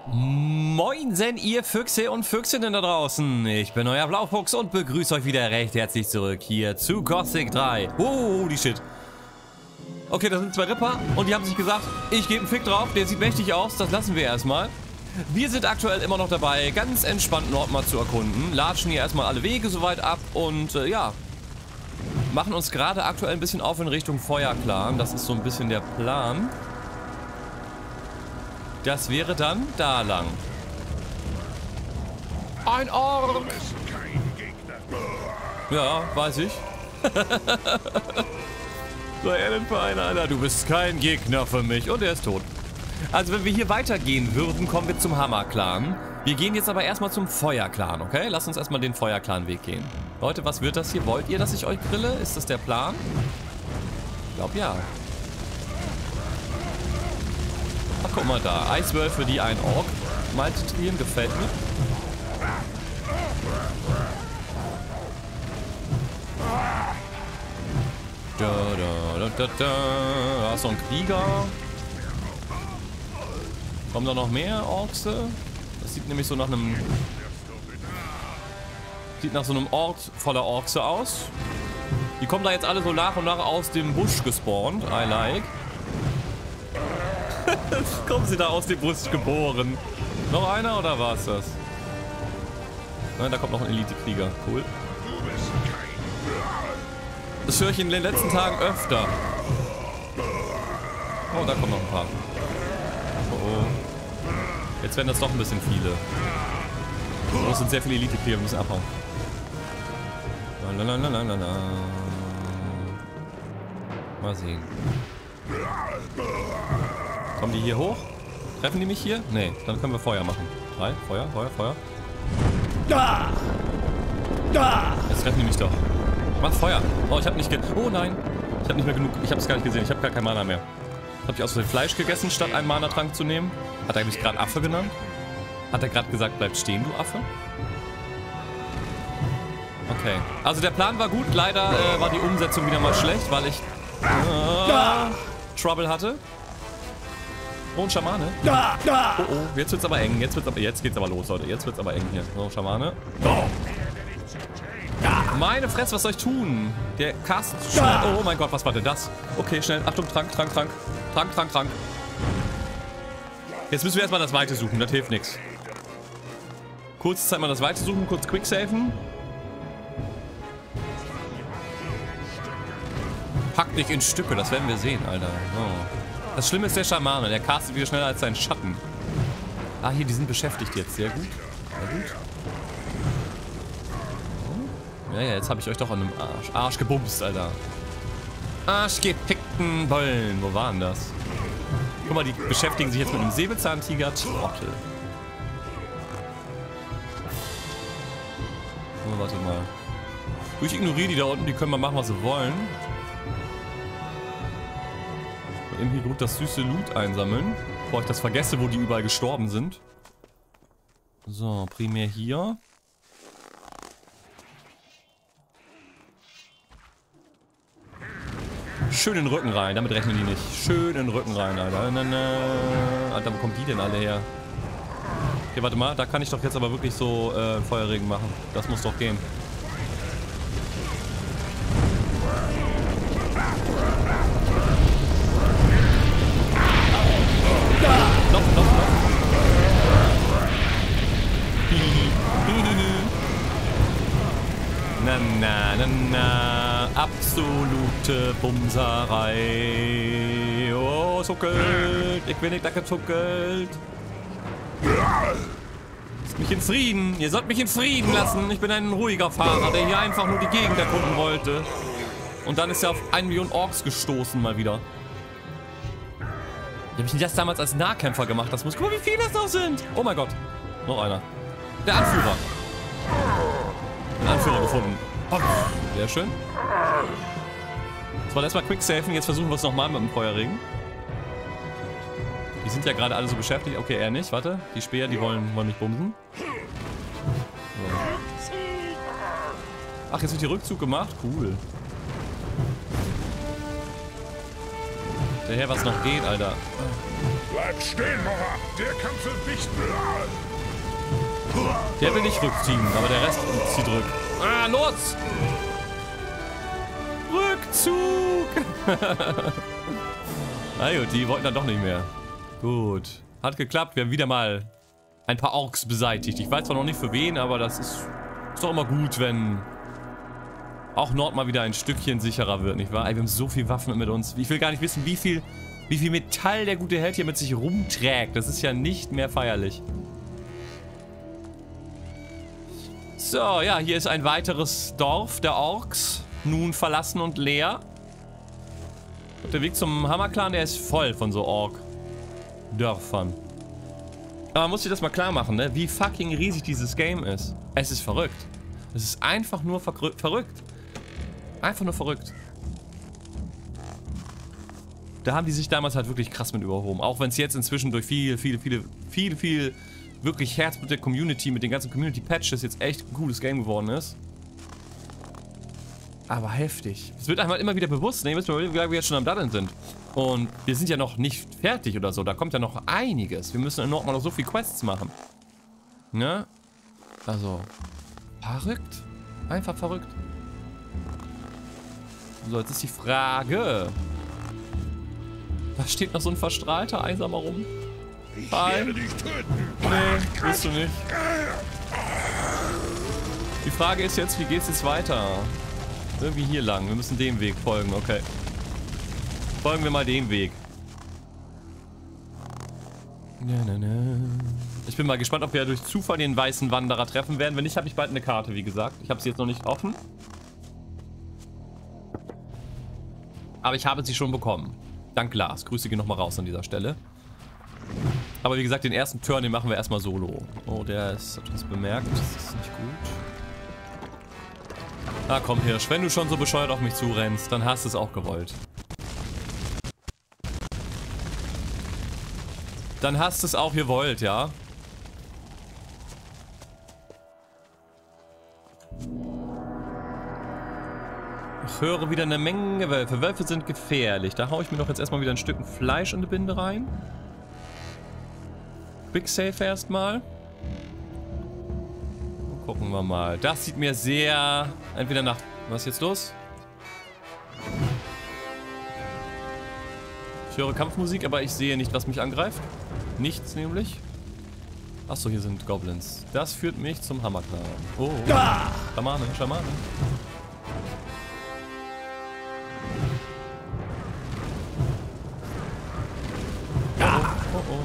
Moinsen, ihr Füchse und Füchsinnen da draußen. Ich bin euer Blaufuchs und begrüße euch wieder recht herzlich zurück hier zu Gothic 3. Oh, die Shit. Okay, das sind zwei Ripper und die haben sich gesagt, ich gebe einen Fick drauf, der sieht mächtig aus, das lassen wir erstmal. Wir sind aktuell immer noch dabei, ganz entspannt Nord mal zu erkunden, latschen hier erstmal alle Wege soweit ab und ja, machen uns gerade aktuell ein bisschen auf in Richtung Feuerclan. Das ist so ein bisschen der Plan. Das wäre dann da lang. Ein Ork! Ja, weiß ich. So, er denn für einer, Alter, du bist kein Gegner für mich. Und er ist tot. Also, wenn wir hier weitergehen würden, kommen wir zum Hammer-Clan. Wir gehen jetzt aber erstmal zum Feuer-Clan, okay? Lasst uns erstmal den Feuer-Clan-Weg gehen. Leute, was wird das hier? Wollt ihr, dass ich euch grille? Ist das der Plan? Ich glaube, ja. Ach, guck mal da. Eiswölfe, die ein Ork malträtieren, gefällt mir. Da ist noch ein Krieger. Kommen da noch mehr Orks? Das sieht nämlich so nach einem... Sieht nach so einem Ort voller Orks aus. Die kommen da jetzt alle so nach und nach aus dem Busch gespawnt. I like. Kommen sie da aus dem Busch geboren. Noch einer oder war es das? Nein, da kommt noch ein Elite-Krieger. Cool. Das höre ich in den letzten Tagen öfter. Oh, da kommen noch ein paar. Oh, oh. Jetzt werden das doch ein bisschen viele. Oh, es sind sehr viele Elite-Krieger, wir müssen abhauen. Lalalala. Mal sehen. Kommen die hier hoch? Treffen die mich hier? Nee, dann können wir Feuer machen. 3, Feuer, Feuer, Feuer. Da! Da! Jetzt treffen die mich doch. Mach Feuer. Oh, ich hab nicht oh nein. Ich hab nicht mehr genug. Ich hab's gar nicht gesehen. Ich hab gar kein Mana mehr. Hab ich aus Versehen Fleisch gegessen, statt einen Mana-Trank zu nehmen? Hat er mich gerade Affe genannt? Hat er gerade gesagt, bleib stehen, du Affe? Okay. Also der Plan war gut. Leider war die Umsetzung wieder mal schlecht, weil ich Trouble hatte. Oh, ein Schamane. Oh, oh, jetzt wird's aber eng. Jetzt geht's aber los, Leute. Jetzt wird's aber eng hier. So, Schamane. Meine Fresse, was soll ich tun? Der castet schnell. Oh mein Gott, was war denn das? Okay, schnell. Achtung, Trank. Trank. Jetzt müssen wir erstmal das Weite suchen. Das hilft nichts. Kurze Zeit mal das Weite suchen. Kurz quicksafen. Pack dich in Stücke. Das werden wir sehen, Alter. Oh. Das Schlimme ist der Schamane. Der castet wieder schneller als sein Schatten. Ah, hier, die sind beschäftigt jetzt. Sehr gut. Sehr gut. Ja, jetzt habe ich euch doch an einem Arsch gebumst, Alter. Arschgepickten Bollen. Wo waren das? Guck mal, die beschäftigen sich jetzt mit einem Säbelzahntiger. Trottel. Oh, warte mal. Ich ignoriere die da unten. Die können mal machen, was sie wollen. Irgendwie gut das süße Loot einsammeln. Bevor ich das vergesse, wo die überall gestorben sind. So, primär hier. Schön in den Rücken rein, damit rechnen die nicht. Schön in den Rücken rein, Alter. Alter, wo kommen die denn alle her? Okay, warte mal, da kann ich doch jetzt aber wirklich so Feuerregen machen. Das muss doch gehen. Noch. Na. Absolute Bumserei. Oh, zuckelt. Ich bin nicht da gezuckelt. Lasst mich in Frieden. Ihr sollt mich in Frieden lassen. Ich bin ein ruhiger Fahrer, der hier einfach nur die Gegend erkunden wollte. Und dann ist er auf 1 Million Orks gestoßen mal wieder. Wie habe ich das damals als Nahkämpfer gemacht? Das muss... Guck mal, wie viele das noch sind. Oh mein Gott. Noch einer. Der Anführer. Den Anführer gefunden. Sehr schön. Das war erstmal Quicksafen. Jetzt versuchen wir es nochmal mit dem Feuerregen. Die sind ja gerade alle so beschäftigt. Okay, er nicht. Warte. Die Speer, die wollen mich bumsen. So. Ach, jetzt wird hier Rückzug gemacht. Cool. Daher, was noch geht, Alter. Bleib stehen, Nora! Der kann für dich bleiben! Der will nicht rückziehen, aber der Rest zieht zurück. Ah, los! Rückzug! Na gut, die wollten dann doch nicht mehr. Gut. Hat geklappt. Wir haben wieder mal ein paar Orks beseitigt. Ich weiß zwar noch nicht für wen, aber das ist doch immer gut, wenn auch Nord mal wieder ein Stückchen sicherer wird, nicht wahr? Ey, wir haben so viel Waffen mit uns. Ich will gar nicht wissen, wie viel Metall der gute Held hier mit sich rumträgt. Das ist ja nicht mehr feierlich. So, ja, hier ist ein weiteres Dorf der Orks. Nun verlassen und leer. Und der Weg zum Hammerclan, der ist voll von so Ork-Dörfern. Aber man muss sich das mal klar machen, ne? Wie fucking riesig dieses Game ist. Es ist verrückt. Es ist einfach nur verrückt. Einfach nur verrückt. Da haben die sich damals halt wirklich krass mit überhoben. Auch wenn es jetzt inzwischen durch viel wirklich Herzblut der Community mit den ganzen Community-Patches jetzt echt ein cooles Game geworden ist. Aber heftig. Es wird einmal immer wieder bewusst, ne? Wie wir jetzt schon am Daddeln sind. Und wir sind ja noch nicht fertig oder so. Da kommt ja noch einiges. Wir müssen in Nord mal noch so viele Quests machen. Ne? Also, verrückt. Einfach verrückt. So, jetzt ist die Frage. Da steht noch so ein verstrahlter Einsamer rum. Ich werde dich töten. Nee, willst du nicht. Die Frage ist jetzt, wie geht's jetzt weiter? Irgendwie hier lang. Wir müssen dem Weg folgen, okay. Folgen wir mal dem Weg. Ich bin mal gespannt, ob wir durch Zufall den weißen Wanderer treffen werden. Wenn nicht, habe ich bald eine Karte, wie gesagt. Ich habe sie jetzt noch nicht offen. Aber ich habe sie schon bekommen. Dank Lars. Grüße gehen nochmal raus an dieser Stelle. Aber wie gesagt, den ersten Turn, den machen wir erstmal solo. Oh, der ist etwas bemerkt. Das ist nicht gut. Na komm, Hirsch. Wenn du schon so bescheuert auf mich zurennst, dann hast du es auch gewollt. Dann hast du es auch gewollt, ja? Ich höre wieder eine Menge Wölfe. Wölfe sind gefährlich. Da haue ich mir doch jetzt erstmal wieder ein Stück Fleisch in die Binde rein. Quick Save erstmal. Gucken wir mal. Das sieht mir sehr... Entweder nach... Was ist jetzt los? Ich höre Kampfmusik, aber ich sehe nicht, was mich angreift. Nichts nämlich. Achso, hier sind Goblins. Das führt mich zum Hammerclan. Oh, oh. Schamane, Schamane. Ja. Oh, oh.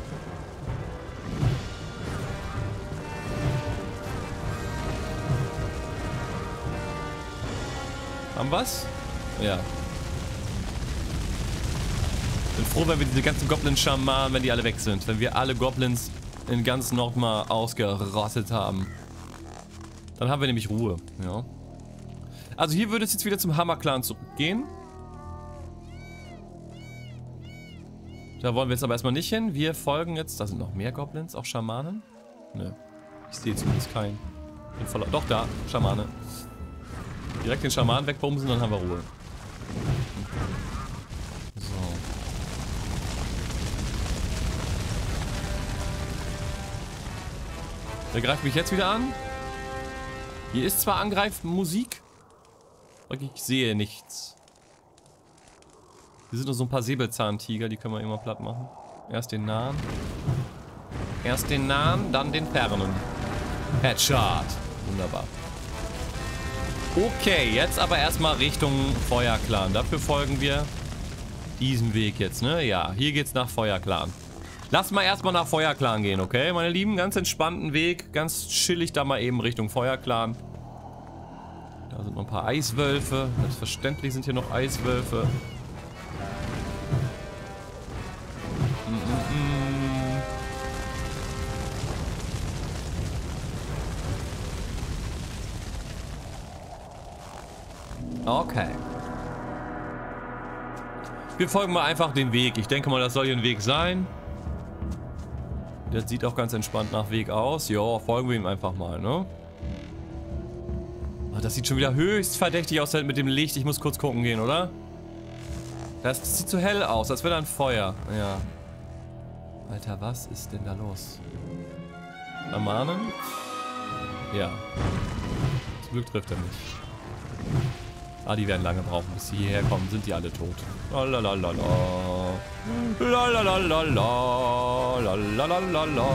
Haben wir's? Ja. Bin froh, wenn wir diese ganzen Goblin-Schamanen, wenn die alle weg sind. Wenn wir alle Goblins in ganz Nord mal ausgerottet haben. Dann haben wir nämlich Ruhe, ja. Also hier würde es jetzt wieder zum Hammerclan zurückgehen. Da wollen wir jetzt aber erstmal nicht hin. Wir folgen jetzt... Da sind noch mehr Goblins, auch Schamanen? Nö. Ich sehe zumindest keinen. Bin voller... Doch, da. Schamane. Direkt den Schamanen wegbumsen, dann haben wir Ruhe. So. Der greift mich jetzt wieder an. Hier ist zwar Angreifmusik, aber ich sehe nichts. Hier sind nur so ein paar Säbelzahntiger, die können wir immer platt machen. Erst den nahen. Erst den nahen, dann den fernen. Headshot. Wunderbar. Okay, jetzt aber erstmal Richtung Feuerclan. Dafür folgen wir diesem Weg jetzt, ne? Ja, hier geht's nach Feuerclan. Lass mal erstmal nach Feuerclan gehen, okay, meine Lieben? Ganz entspannten Weg, ganz chillig da mal eben Richtung Feuerclan. Da sind noch ein paar Eiswölfe. Selbstverständlich sind hier noch Eiswölfe. Okay. Wir folgen mal einfach den Weg. Ich denke mal, das soll hier ein Weg sein. Der sieht auch ganz entspannt nach Weg aus. Ja, folgen wir ihm einfach mal, ne? Oh, das sieht schon wieder höchst verdächtig aus mit dem Licht. Ich muss kurz gucken gehen, oder? Das sieht zu hell aus, als wäre da ein Feuer. Ja. Alter, was ist denn da los? Ermahnen? Ja. Zum Glück trifft er mich. Ah, die werden lange brauchen, bis sie hierher kommen. Sind die alle tot. Lalalala. Lalalala. Lalalala.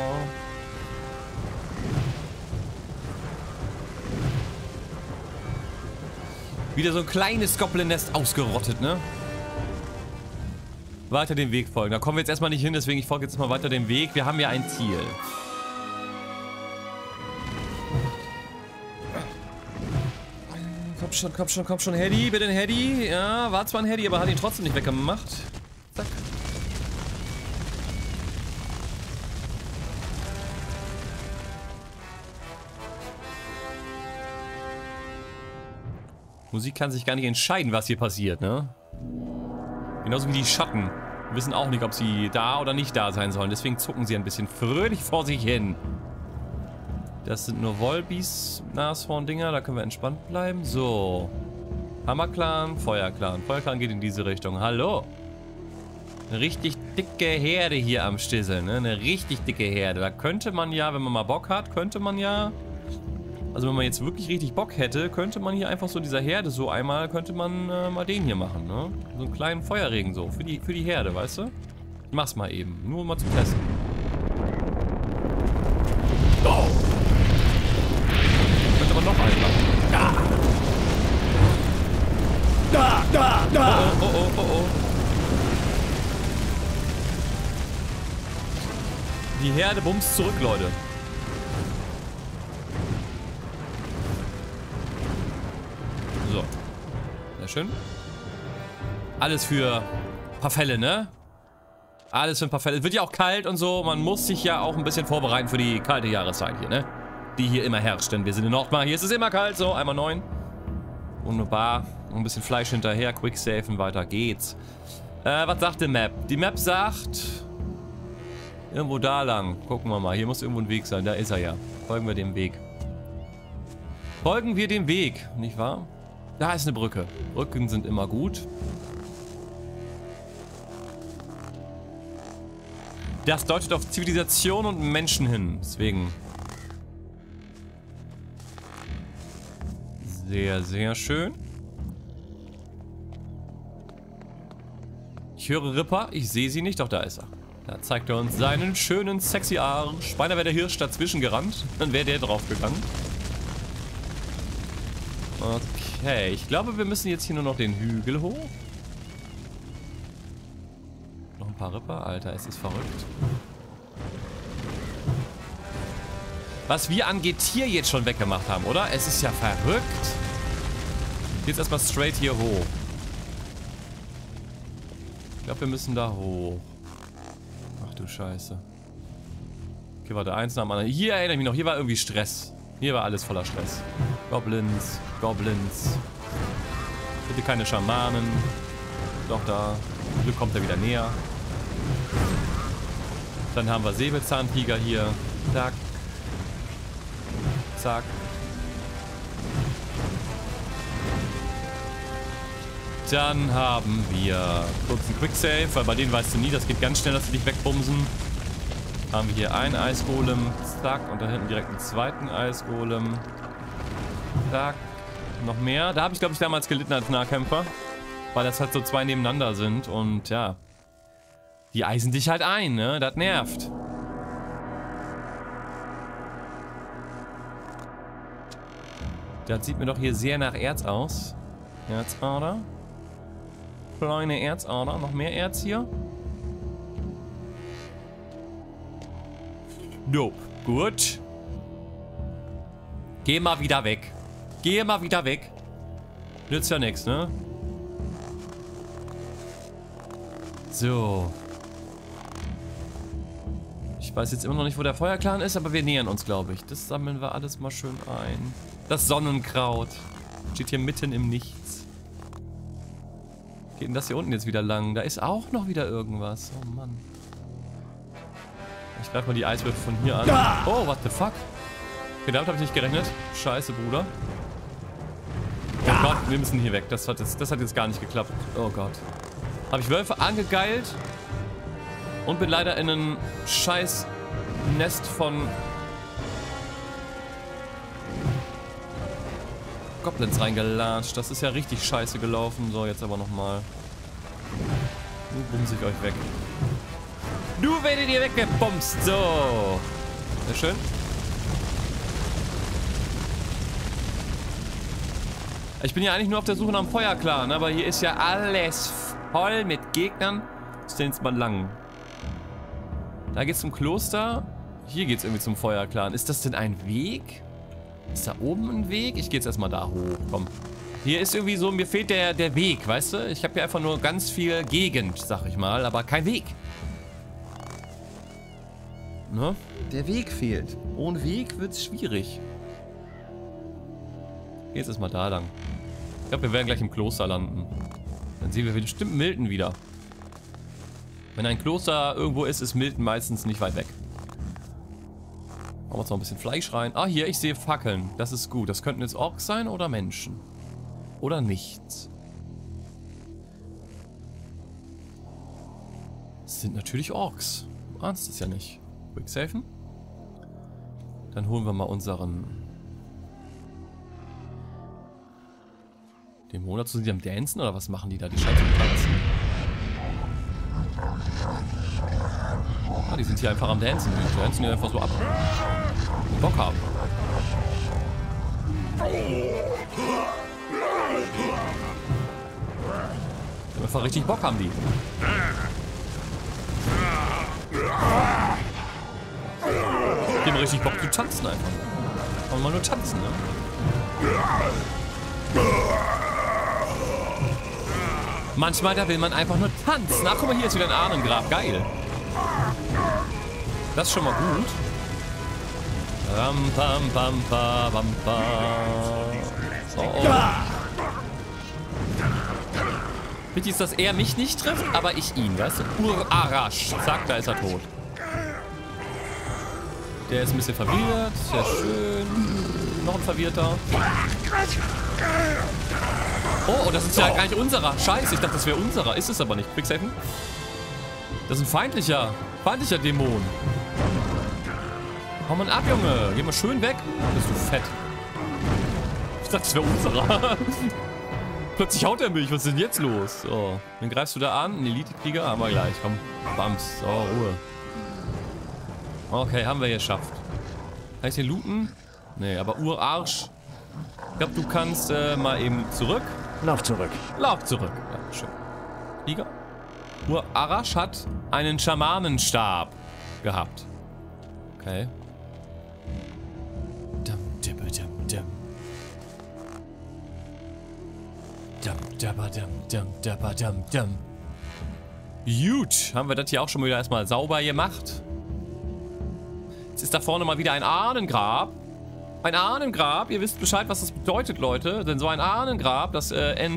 Wieder so ein kleines Goblin-Nest ausgerottet, ne? Weiter den Weg folgen. Da kommen wir jetzt erstmal nicht hin, deswegen ich folge jetzt mal weiter den Weg. Wir haben ja ein Ziel. Komm schon, Hedy, bitte ein Hedy. Ja, war zwar ein Hedy, aber hat ihn trotzdem nicht weggemacht. Zack. Musik kann sich gar nicht entscheiden, was hier passiert, ne? Genauso wie die Schatten. Wir wissen auch nicht, ob sie da oder nicht da sein sollen. Deswegen zucken sie ein bisschen fröhlich vor sich hin. Das sind nur Volbis, Nashorn-Dinger. Da können wir entspannt bleiben. So. Hammerclan, Feuerclan. Feuerclan geht in diese Richtung. Hallo. Eine richtig dicke Herde hier am Stissel, ne? Eine richtig dicke Herde. Da könnte man ja, wenn man mal Bock hat, könnte man ja... Also wenn man jetzt wirklich richtig Bock hätte, könnte man hier einfach so dieser Herde so einmal, könnte man mal den hier machen, ne? So einen kleinen Feuerregen so, für die Herde, weißt du? Ich mach's mal eben, nur mal zum Testen. Oh! Könnte aber noch einen machen. Da! Oh. Die Herde bumst zurück, Leute. So. Sehr schön. Alles für ein paar Fälle, ne? Alles für ein paar Fälle. Es wird ja auch kalt und so. Man muss sich ja auch ein bisschen vorbereiten für die kalte Jahreszeit hier, ne? Die hier immer herrscht. Denn wir sind in Nordmar. Hier ist es immer kalt. So, einmal 9. Wunderbar. Ein bisschen Fleisch hinterher. Quicksafen. Weiter geht's. Was sagt die Map? Die Map sagt... Irgendwo da lang. Gucken wir mal. Hier muss irgendwo ein Weg sein. Da ist er ja. Folgen wir dem Weg. Folgen wir dem Weg. Nicht wahr? Da ist eine Brücke. Brücken sind immer gut. Das deutet auf Zivilisation und Menschen hin. Deswegen. Sehr, sehr schön. Ich höre Ripper. Ich sehe sie nicht. Doch, da ist er. Da zeigt er uns seinen schönen, sexy Arsch. Beinahe wäre der Hirsch dazwischen gerannt. Dann wäre der drauf gegangen. Okay, ich glaube, wir müssen jetzt hier nur noch den Hügel hoch. Noch ein paar Ripper. Alter, es ist verrückt. Was wir an Getier jetzt schon weggemacht haben, oder? Es ist ja verrückt. Jetzt erstmal straight hier hoch. Ich glaube, wir müssen da hoch. Ach du Scheiße. Okay, warte, eins nach dem anderen. Hier erinnere ich mich noch, hier war irgendwie Stress. Hier war alles voller Stress. Goblins, Goblins. Bitte keine Schamanen. Doch, da. Glück kommt er wieder näher. Dann haben wir Säbelzahntiger hier. Zack. Zack. Dann haben wir kurz einen Quicksave, weil bei denen weißt du nie, das geht ganz schnell, dass sie dich wegbumsen. Haben wir hier einen Eisgolem. Zack. Und da hinten direkt einen zweiten Eisgolem. Zack. Noch mehr. Da habe ich, glaube ich, damals gelitten als Nahkämpfer. Weil das halt so zwei nebeneinander sind. Und ja. Die eisen dich halt ein, ne? Das nervt. Das sieht mir doch hier sehr nach Erz aus. Erzader. Kleine Erzader. Noch mehr Erz hier. Nope. Gut. Geh mal wieder weg. Geh mal wieder weg. Nützt ja nichts, ne? So. Ich weiß jetzt immer noch nicht, wo der Feuerclan ist, aber wir nähern uns, glaube ich. Das sammeln wir alles mal schön ein. Das Sonnenkraut. Steht hier mitten im Nichts. Geht denn das hier unten jetzt wieder lang? Da ist auch noch wieder irgendwas. Oh Mann. Ich greife mal die Eiswürfel von hier an. Oh, what the fuck? Okay, damit habe ich nicht gerechnet. Scheiße, Bruder. Oh Gott, wir müssen hier weg. Das hat jetzt gar nicht geklappt. Oh Gott. Habe ich Wölfe angegeilt? Und bin leider in ein scheiß Nest von Goblins reingelatscht. Das ist ja richtig scheiße gelaufen. So, jetzt aber nochmal. Nun bumse ich euch weg. Du werdet ihr weggebumst. So. Sehr schön. Ich bin ja eigentlich nur auf der Suche nach dem Feuerclan, aber hier ist ja alles voll mit Gegnern. Was denn jetzt mal lang? Da geht's zum Kloster. Hier geht's irgendwie zum Feuerclan. Ist das denn ein Weg? Ist da oben ein Weg? Ich gehe jetzt erstmal da hoch. Komm. Hier ist irgendwie so, mir fehlt der Weg, weißt du? Ich habe hier einfach nur ganz viel Gegend, sag ich mal, aber kein Weg. Ne? Der Weg fehlt. Ohne Weg wird's schwierig. Jetzt ist mal da lang. Ich glaube, wir werden gleich im Kloster landen. Dann sehen wir bestimmt Milton wieder. Wenn ein Kloster irgendwo ist, ist Milton meistens nicht weit weg. Machen wir uns noch ein bisschen Fleisch rein. Ah, hier, ich sehe Fackeln. Das ist gut. Das könnten jetzt Orks sein oder Menschen. Oder nichts. Das sind natürlich Orks. Du ahnst es ja nicht. Quicksafen. Dann holen wir mal unseren Dämonen. Sind die am Dancen oder was machen die da? Die scheinen zu tanzen. Ah, die sind hier einfach am Dancen. Die dancen hier einfach so ab. Die Bock haben. Die einfach richtig Bock haben die. Die haben richtig Bock zu tanzen einfach. Aber mal nur tanzen, ne? Manchmal, da will man einfach nur tanzen. Ach, guck mal, hier ist wieder ein Ahnengrab. Geil. Das ist schon mal gut. Ram, pam, pam, pam, pam, pam. Oh, oh. Wichtig ist, dass er mich nicht trifft, aber ich ihn, weißt du? Ur-Arash. Zack, da ist er tot. Der ist ein bisschen verwirrt. Sehr schön. Noch ein Verwirrter. Oh, das ist ja gar nicht unserer. Scheiße, ich dachte, das wäre unserer. Ist es aber nicht. Quicksafen? Das ist ein feindlicher Dämon. Hau mal ab, Junge. Geh mal schön weg. Bist du fett. Ich dachte, das wäre unserer. Plötzlich haut er mich. Was ist denn jetzt los? So. Wen greifst du da an? Ein Elite-Krieger? Haben wir gleich. Komm. Bams. So, Ruhe. Okay, haben wir geschafft. Kann ich den looten? Nee, aber Urarsch. Ich glaube, du kannst mal eben zurück. Lauf zurück. Lauf zurück. Ja, schön. Krieger. Urarash hat einen Schamanenstab gehabt. Okay. Dum, dibba, dum, dum. Dum, dabba, dum, dum, dabba, dum, dum. Gut. Haben wir das hier auch schon wieder erstmal sauber gemacht. Jetzt ist da vorne mal wieder ein Ahnengrab. Ein Ahnengrab. Ihr wisst Bescheid, was das bedeutet, Leute. Denn so ein Ahnengrab, das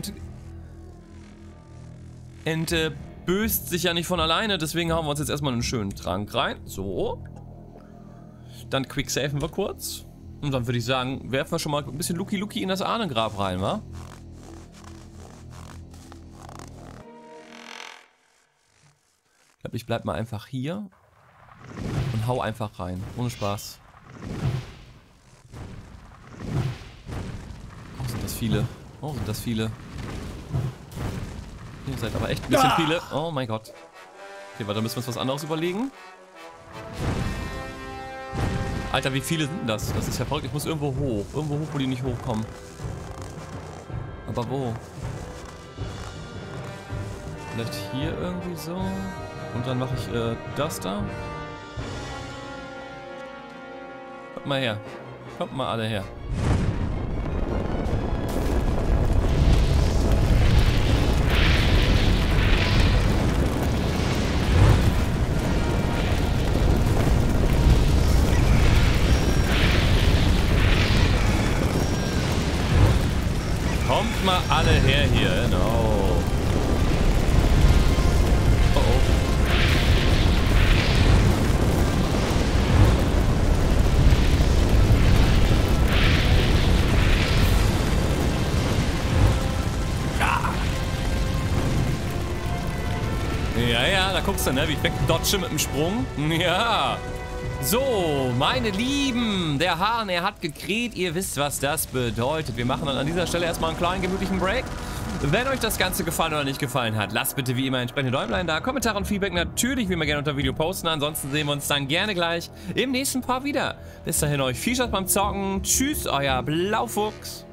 entböst sich ja nicht von alleine. Deswegen haben wir uns jetzt erstmal einen schönen Trank rein. So. Dann quicksafen wir kurz. Und dann würde ich sagen, werfen wir schon mal ein bisschen Lucky in das Ahnengrab rein, wa? Ich glaube, ich bleib mal einfach hier. Und hau einfach rein. Ohne Spaß. Oh, sind das viele. Oh, sind das viele. Ihr seid aber echt ein bisschen viele. Oh mein Gott. Okay, warte, da müssen wir uns was anderes überlegen. Alter, wie viele sind das? Das ist ja verrückt. Ich muss irgendwo hoch. Irgendwo hoch, wo die nicht hochkommen. Aber wo? Vielleicht hier irgendwie so. Und dann mache ich das da. Kommt mal her. Kommt mal alle her. Kommt mal alle her hier, genau. Oh oh. Ja, guckst du, ne, wie ich wegdodge mit dem Sprung. Ja. So, meine Lieben, der Hahn, er hat gekräht. Ihr wisst, was das bedeutet. Wir machen dann an dieser Stelle erstmal einen kleinen, gemütlichen Break. Wenn euch das Ganze gefallen oder nicht gefallen hat, lasst bitte wie immer entsprechende Däumlein da. Kommentare und Feedback natürlich wie immer gerne unter dem Video posten. Ansonsten sehen wir uns dann gerne gleich im nächsten Part wieder. Bis dahin euch viel Spaß beim Zocken. Tschüss, euer Blaufuchs.